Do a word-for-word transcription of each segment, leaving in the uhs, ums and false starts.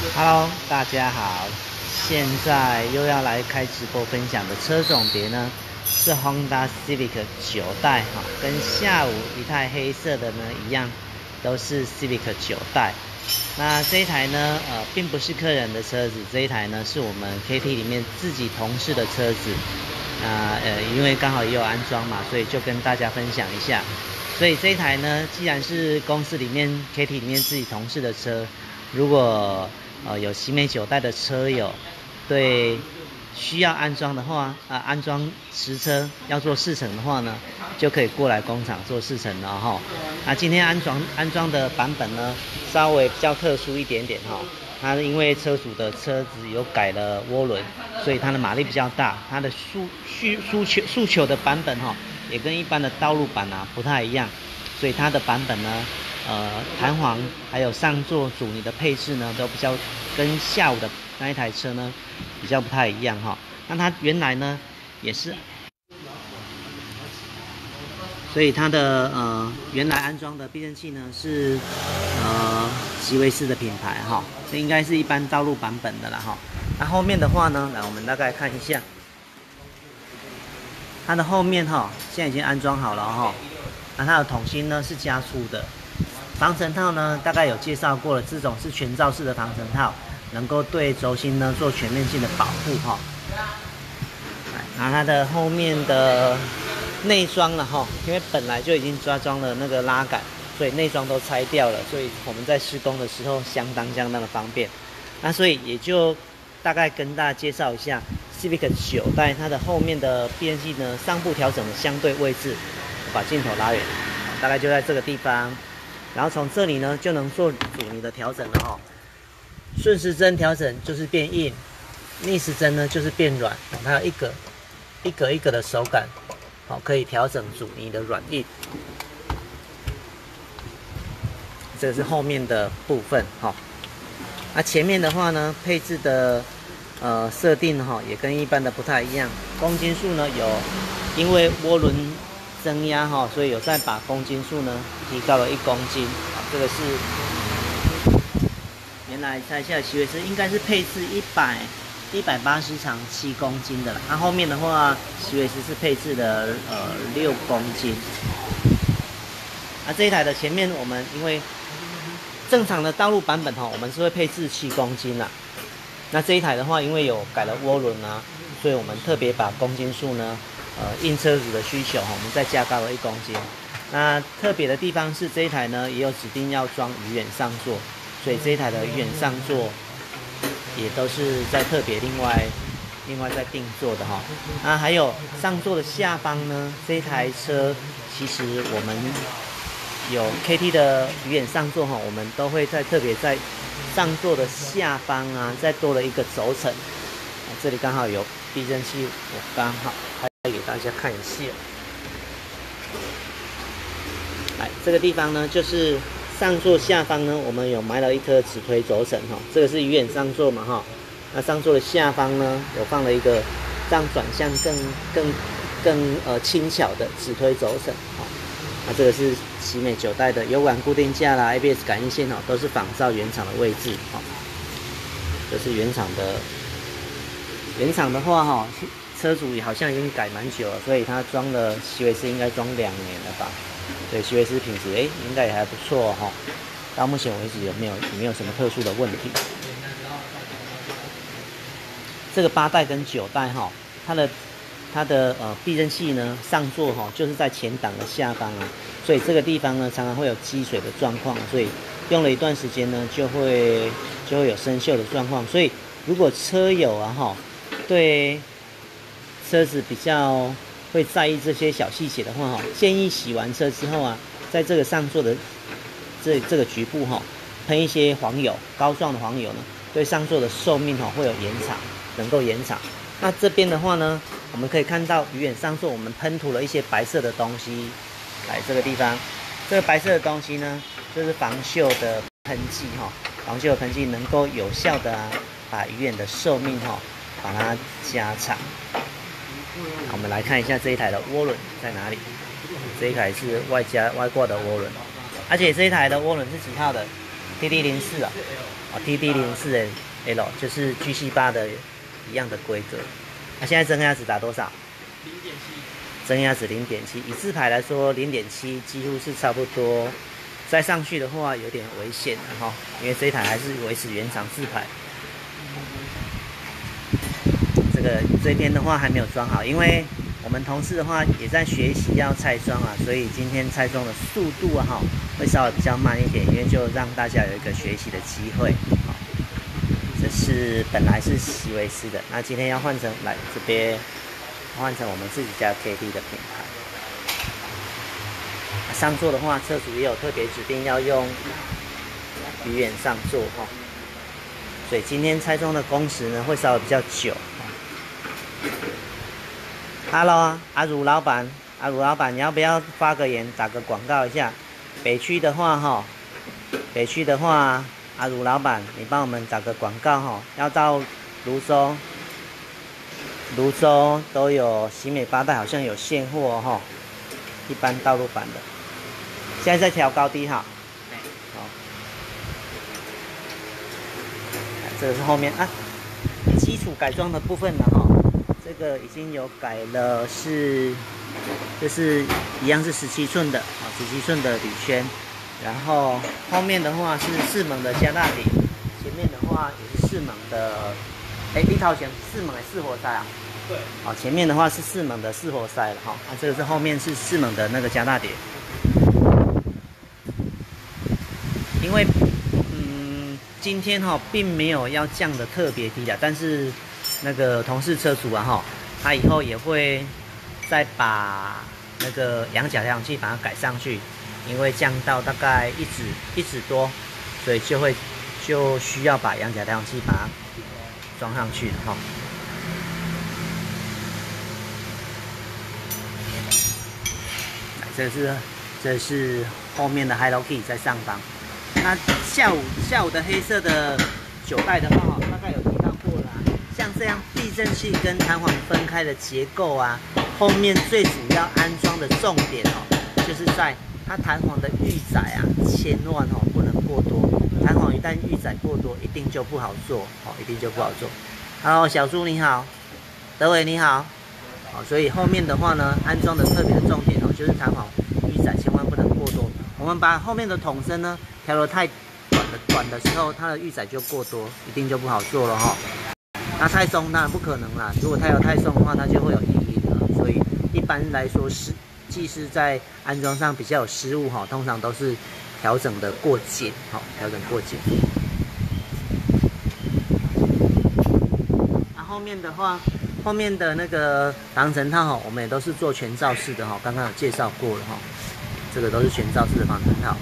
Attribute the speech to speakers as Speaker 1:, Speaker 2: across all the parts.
Speaker 1: Hello，大家好，现在又要来开直播分享的车种别呢是 Honda Civic 九代哈，跟下午一台黑色的呢一样，都是 Civic 九代。那这一台呢，呃，并不是客人的车子，这一台呢是我们 K T 里面自己同事的车子。那呃，因为刚好也有安装嘛，所以就跟大家分享一下。所以这一台呢，既然是公司里面 K T 里面自己同事的车，如果呃有喜美九代的车友对需要安装的话，啊、呃、安装实车要做试乘的话呢，就可以过来工厂做试乘了哈。那今天安装安装的版本呢，稍微比较特殊一点点哈。它因为车主的车子有改了涡轮，所以它的马力比较大，它的诉需诉求诉求的版本哈，也跟一般的道路版啊不太一样，所以它的版本呢，呃，弹簧还有上座阻尼的配置呢，都比较跟下午的那一台车呢比较不太一样哈。那它原来呢也是，所以它的呃原来安装的避震器呢是呃吉维斯的品牌哈，这应该是一般道路版本的啦哈。那后面的话呢，来我们大概看一下，它的后面哈现在已经安装好了哈。那它的筒芯呢是加粗的，防尘套呢大概有介绍过了，这种是全罩式的防尘套，能够对轴心呢做全面性的保护哈。那它的后面的内装了哈，因为本来就已经抓装了那个拉杆，所以内装都拆掉了，所以我们在施工的时候相当相当的方便。那所以也就大概跟大家介绍一下 Civic 九代它的后面的避震器呢上部调整的相对位置，我把镜头拉远，大概就在这个地方，然后从这里呢就能做阻尼的调整了哈。顺时针调整就是变硬，逆时针呢就是变软，它有一个一格一格的手感，好，可以调整阻尼的软硬。这是后面的部分哈。那前面的话呢，配置的呃设定哈也跟一般的不太一样。公斤数呢有因为涡轮增压哈，所以有再把公斤数呢提高了一公斤。啊，这个是原来猜一下，奇维斯应该是配置一百。一百八十长七公斤的了，那、啊、后面的话，奇维斯是配置的呃六公斤。那、啊、这一台的前面我们因为正常的道路版本哈，我们是会配置七公斤啦。那这一台的话，因为有改了涡轮啊，所以我们特别把公斤数呢，呃，应车主的需求哈，我们再加高了一公斤。那特别的地方是这一台呢，也有指定要装鱼眼上座，所以这一台的鱼眼上座也都是在特别另外另外在定做的哈。那还有上座的下方呢，这一台车其实我们有 K T 的鱼眼上座哈，我们都会在特别在上座的下方啊，再多了一个轴承。这里刚好有避震器，我刚好拍给大家看一下。来，这个地方呢就是上座下方呢，我们有埋了一颗指推轴承哈，这个是鱼眼上座嘛哈。那上座的下方呢，有放了一个让转向更更更呃轻巧的指推轴承哈。那这个是喜美九代的油管固定架啦 ，A B S 感应线哈，都是仿照原厂的位置哈。这是原厂的，原厂的话哈，车主也好像已经改蛮久了，所以他装了奇维斯应该装两年了吧。对，奇维斯品质哎，应该也还不错哈。到目前为止有没有有没有什么特殊的问题？这个八代跟九代哈，它的它的呃避震器呢上座哈，就是在前挡的下方啊，所以这个地方呢常常会有积水的状况，所以用了一段时间呢就会就会有生锈的状况。所以如果车友啊哈，对车子比较会在意这些小细节的话哈，建议洗完车之后啊，在这个上座的这这个局部哈，喷一些黄油，膏状的黄油呢，对上座的寿命哈会有延长，能够延长。那这边的话呢，我们可以看到鱼眼上座我们喷涂了一些白色的东西，来这个地方，这个白色的东西呢，就是防锈的喷剂哈，防锈的喷剂能够有效的啊，把鱼眼的寿命哈，把它加长。我们来看一下这一台的涡轮在哪里。这一台是外加外挂的涡轮，而且这一台的涡轮是几号的？ T D 零四啊，哦 T D 零四 L 就是 G C 八的一样的规格。那、啊、现在增压值打多少？零点七。增压值零点七，以自排来说，零点七几乎是差不多。再上去的话有点危险的哈，因为这一台还是维持原厂自排。这个这边的话还没有装好，因为我们同事的话也在学习要拆装啊，所以今天拆装的速度啊哈会稍微比较慢一点，因为就让大家有一个学习的机会。好，这是本来是席维斯的，那今天要换成来这边换成我们自己家 K D 的品牌。上座的话，车主也有特别指定要用鱼眼上座哈，所以今天拆装的工时呢会稍微比较久。Hello， 阿儒老板，阿儒老板，你要不要发个言，打个广告一下？北区的话哈，北区的话，阿儒老板，你帮我们打个广告哈，要到泸州，泸州都有喜美八代，好像有现货哈，一般道路版的。现在在调高低哈，好，这个是后面啊，基础改装的部分了哈，这个已经有改了是，这是一样是十七寸的啊，十七寸的铝圈，然后后面的话是四门的加大底，前面的话也是四门的，哎，一套前四门的四活塞啊，对，好，前面的话是四门的四活塞了哈，啊，这个是后面是四门的那个加大底。因为，嗯，今天哈、哦、并没有要降的特别低的，但是那个同事车主啊哈，他以后也会再把那个仰角调扬器把它改上去，因为降到大概一指一指多，所以就会就需要把仰角调扬器把它装上去哈。这是这是后面的 Hello Key 在上方。那下午下午的黑色的九代的话，大概有提到过了、啊，像这样避震器跟弹簧分开的结构啊，后面最主要安装的重点哦，就是在它弹簧的预载啊，千万哦不能过多，弹簧一旦预载过多，一定就不好做哦，一定就不好做。Hello， 小朱你好，德伟你好，好，所以后面的话呢，安装的特别的重点哦，就是弹簧预载千万不能过多。我们把后面的筒身呢调得太短的短的时候，它的预载就过多，一定就不好做了哈、哦。那太松当然不可能啦，如果太有太松的话，它就会有异音了。所以一般来说是技师在安装上比较有失误哈，通常都是调整的过紧，好，调整过紧。那后面的话，后面的那个防尘套哈，我们也都是做全罩式的哈，刚刚有介绍过了哈。这个都是全罩式的防尘套。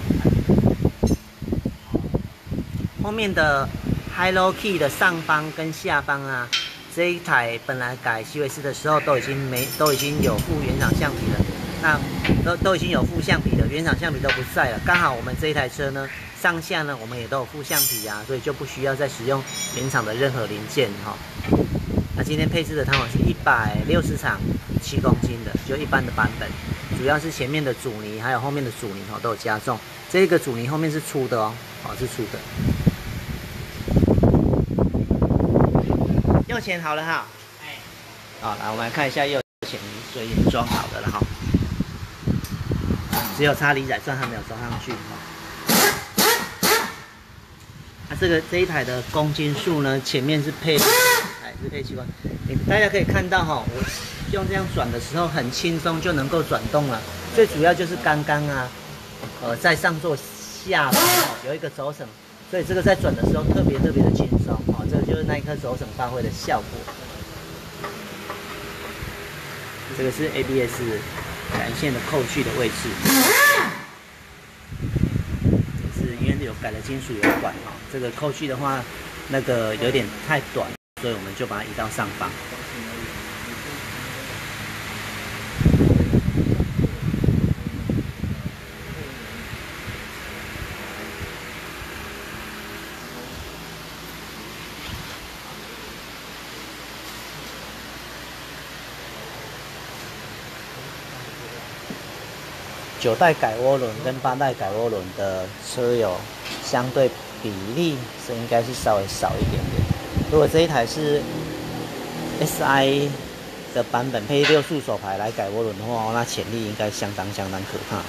Speaker 1: 后面的 Hello Key 的上方跟下方啊，这一台本来改席维斯的时候都已经没都已经有附原厂橡皮了，那都都已经有附橡皮了，原厂橡皮都不在了。刚好我们这一台车呢，上下呢我们也都有附橡皮啊，所以就不需要再使用原厂的任何零件哈。那今天配置的弹簧是一百六十场七公斤的，就一般的版本。主要是前面的阻尼还有后面的阻尼哦都有加重，这个阻尼后面是粗的哦，哦是粗的。右前好了哈，哎，好，来我们来看一下右前所以装好的了哈，只有插离载钻还没有装上去哈。啊，这个这一台的公斤数呢，前面是配，哎是配气管，你大家可以看到哈，我。用这样转的时候很轻松就能够转动了，最主要就是刚刚啊，呃，在上座下方哦有一个轴承，所以这个在转的时候特别特别的轻松哦，这个就是那一颗轴承发挥的效果。这个是 A B S 感线的扣去的位置，这是因为有改了金属油管哦，这个扣去的话那个有点太短，所以我们就把它移到上方。九代改涡轮跟八代改涡轮的车友相对比例是应该是稍微少一点点。如果这一台是 S I 的版本配六速手排来改涡轮的话，那潜力应该相当相当可怕。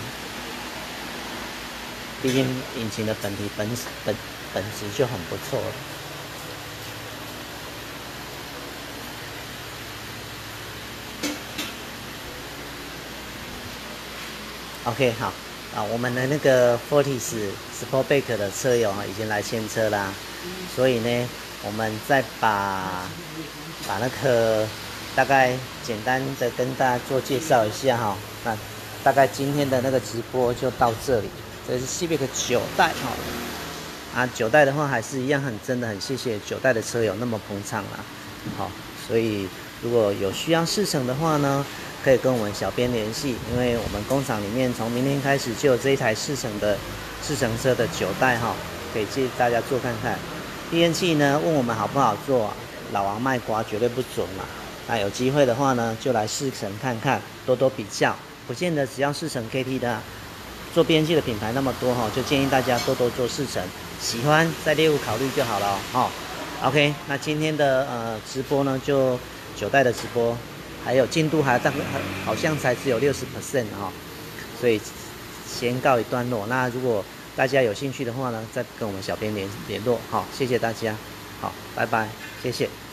Speaker 1: 毕竟引擎的本体本本本质就很不错了。OK， 好啊，我们的那个 Fortis Sportback 的车友啊，已经来牵车啦，所以呢，我们再把把那个大概简单的跟大家做介绍一下哈。那大概今天的那个直播就到这里。这是 Civic 九代哈，啊九代的话还是一样很真的很谢谢九代的车友那么捧场啦，好，所以如果有需要试乘的话呢，可以跟我们小编联系，因为我们工厂里面从明天开始就有这一台试乘的试乘车的九代哈，可以借大家做看看。避震器呢，问我们好不好做，老王卖瓜绝对不准嘛。那有机会的话呢，就来试乘看看，多多比较，不见得只要试乘 K T 的、啊。做避震器的品牌那么多哈，就建议大家多多做试乘，喜欢再列入考虑就好了哦。OK， 那今天的呃直播呢，就九代的直播，还有进度还大概好像才只有 百分之六十 哈，所以先告一段落。那如果大家有兴趣的话呢，再跟我们小编联联络好，谢谢大家，好，拜拜，谢谢。